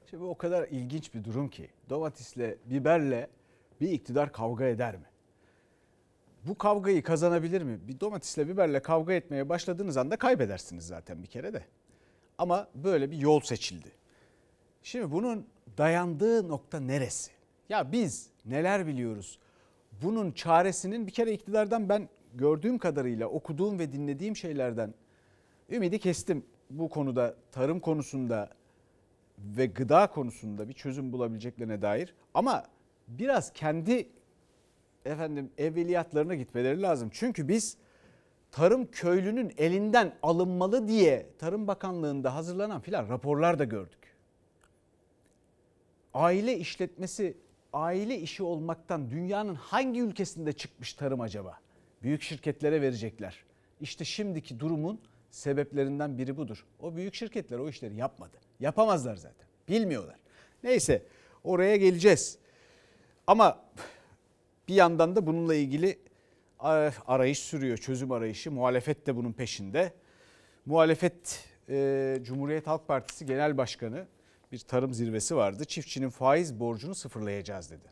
Şimdi o kadar ilginç bir durum ki domatesle, biberle bir iktidar kavga eder mi? Bu kavgayı kazanabilir mi? Bir domatesle, biberle kavga etmeye başladığınız anda kaybedersiniz zaten bir kere de. Ama böyle bir yol seçildi. Şimdi bunun dayandığı nokta neresi? Ya biz neler biliyoruz? Bunun çaresinin bir kere iktidardan ben gördüğüm kadarıyla okuduğum ve dinlediğim şeylerden ümidi kestim. Bu konuda, tarım konusunda ve gıda konusunda bir çözüm bulabileceklerine dair. Ama biraz kendi evveliyatlarına gitmeleri lazım. Çünkü biz tarım köylünün elinden alınmalı diye Tarım Bakanlığı'nda hazırlanan filan raporlar da gördük. Aile işletmesi, aile işi olmaktan dünyanın hangi ülkesinde çıkmış tarım acaba? Büyük şirketlere verecekler. İşte şimdiki durumun sebeplerinden biri budur. O büyük şirketler o işleri yapmadı. Yapamazlar zaten. Bilmiyorlar. Neyse oraya geleceğiz. Ama bir yandan da bununla ilgili arayış sürüyor. Çözüm arayışı. Muhalefet de bunun peşinde. Muhalefet Cumhuriyet Halk Partisi Genel Başkanı bir tarım zirvesi vardı. Çiftçinin faiz borcunu sıfırlayacağız dedi.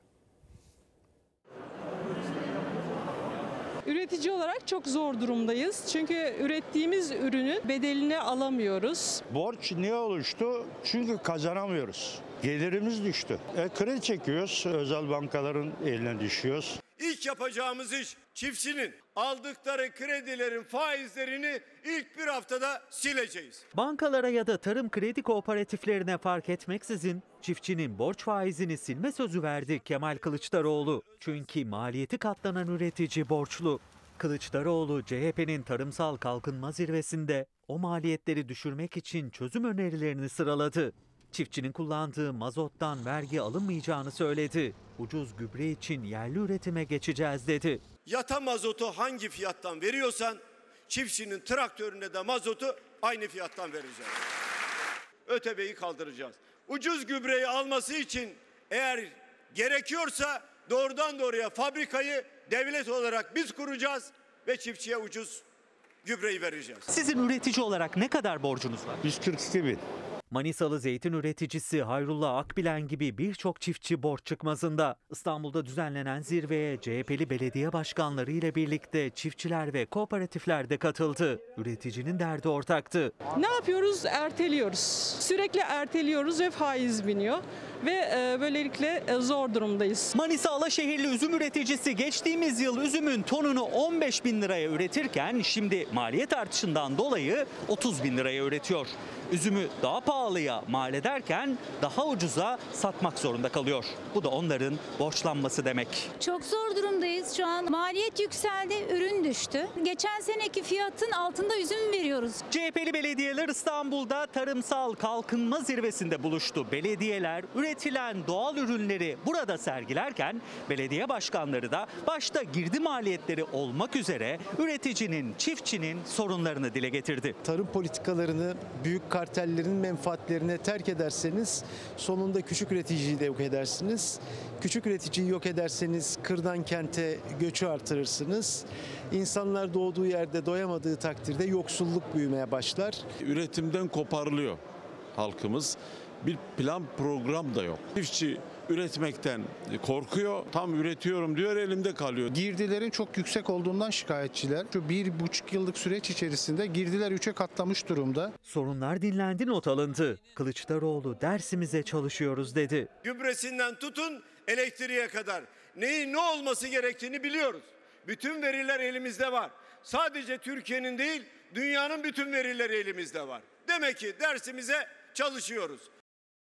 Üretici olarak çok zor durumdayız. Çünkü ürettiğimiz ürünün bedelini alamıyoruz. Borç niye oluştu? Çünkü kazanamıyoruz. Gelirimiz düştü. Kredi çekiyoruz, özel bankaların eline düşüyoruz. İlk yapacağımız iş çiftçinin aldıkları kredilerin faizlerini ilk bir haftada sileceğiz. Bankalara ya da tarım kredi kooperatiflerine fark etmeksizin çiftçinin borç faizini silme sözü verdi Kemal Kılıçdaroğlu. Çünkü maliyeti katlanan üretici borçlu. Kılıçdaroğlu CHP'nin tarımsal kalkınma zirvesinde o maliyetleri düşürmek için çözüm önerilerini sıraladı. Çiftçinin kullandığı mazottan vergi alınmayacağını söyledi. Ucuz gübre için yerli üretime geçeceğiz dedi. Yata mazotu hangi fiyattan veriyorsan çiftçinin traktörüne de mazotu aynı fiyattan vereceğiz. ÖTV'yi kaldıracağız. Ucuz gübreyi alması için eğer gerekiyorsa doğrudan doğruya fabrikayı devlet olarak biz kuracağız ve çiftçiye ucuz gübreyi vereceğiz. Sizin üretici olarak ne kadar borcunuz var? 142 bin. Manisalı zeytin üreticisi Hayrullah Akbilen gibi birçok çiftçi borç çıkmazında. İstanbul'da düzenlenen zirveye CHP'li belediye başkanları ile birlikte çiftçiler ve kooperatifler de katıldı. Üreticinin derdi ortaktı. Ne yapıyoruz? Erteliyoruz. Sürekli erteliyoruz ve faiz biniyor. Ve böylelikle zor durumdayız. Manisa Alaşehirli üzüm üreticisi geçtiğimiz yıl üzümün tonunu 15 bin liraya üretirken şimdi maliyet artışından dolayı 30 bin liraya üretiyor. Üzümü daha pahalıya mal ederken daha ucuza satmak zorunda kalıyor. Bu da onların borçlanması demek. Çok zor durumdayız şu an. Maliyet yükseldi, ürün düştü. Geçen seneki fiyatın altında üzüm veriyoruz. CHP'li belediyeler İstanbul'da tarımsal kalkınma zirvesinde buluştu. Belediyeler üretilen doğal ürünleri burada sergilerken belediye başkanları da başta girdi maliyetleri olmak üzere üreticinin, çiftçinin sorunlarını dile getirdi. Tarım politikalarını büyük kartellerin menfaatlerine terk ederseniz sonunda küçük üreticiyi de yok edersiniz. Küçük üreticiyi yok ederseniz kırdan kente göçü artırırsınız. İnsanlar doğduğu yerde doyamadığı takdirde yoksulluk büyümeye başlar. Üretimden koparılıyor halkımız. Bir plan program da yok. Çiftçi üretmekten korkuyor. Tam üretiyorum diyor, elimde kalıyor. Girdilerin çok yüksek olduğundan şikayetçiler. Şu 1,5 yıllık süreç içerisinde girdiler 3'e katlamış durumda. Sorunlar dinlendi, not alındı. Kılıçdaroğlu dersimize çalışıyoruz dedi. Gübresinden tutun elektriğe kadar neyin ne olması gerektiğini biliyoruz. Bütün veriler elimizde var. Sadece Türkiye'nin değil, dünyanın bütün verileri elimizde var. Demek ki dersimize çalışıyoruz.